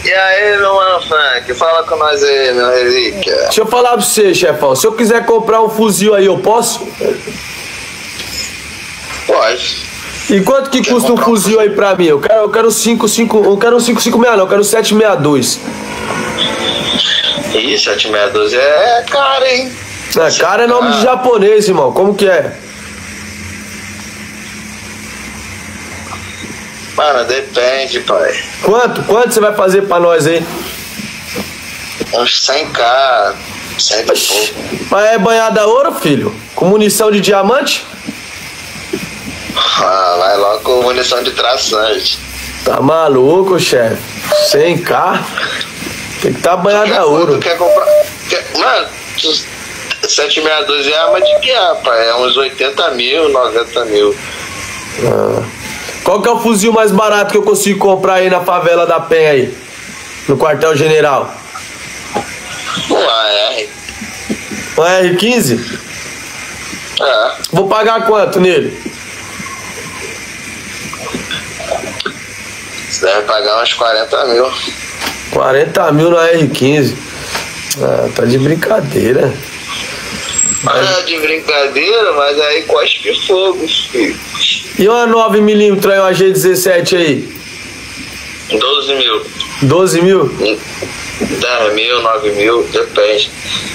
E aí, meu mano Frank, fala com nós aí, meu relíquia. Deixa eu falar pra você, chefão. Se eu quiser comprar um fuzil aí, eu posso? Pode. E quanto que custa um fuzil aí pra mim? Eu quero 556, não, eu quero 762. Ih, 7612 é caro, hein? Cara é nome de japonês, irmão. Como que é? Mano, depende, pai. Quanto você vai fazer pra nós aí? Uns 100k, 100 e pouco. Mas é banhada a ouro, filho? Com munição de diamante? Ah, vai logo com munição de traçante. Tá maluco, chefe? 100k? Tem que tá banhada a ouro. Tu quer comprar? Mano, 762 é arma de guerra, pai. É uns 80 mil, 90 mil. Qual que é o fuzil mais barato que eu consigo comprar aí na favela da Penha aí? No quartel-general? Um AR. Um R15? É. Vou pagar quanto nele? Você deve pagar uns 40 mil. 40 mil no R15. Ah, tá de brincadeira. Mas é de brincadeira, mas aí cospe fogo, filho. E uma 9mm aí, uma G17 aí? 12 mil. 12 mil? 10 mil, 9 mil, depende.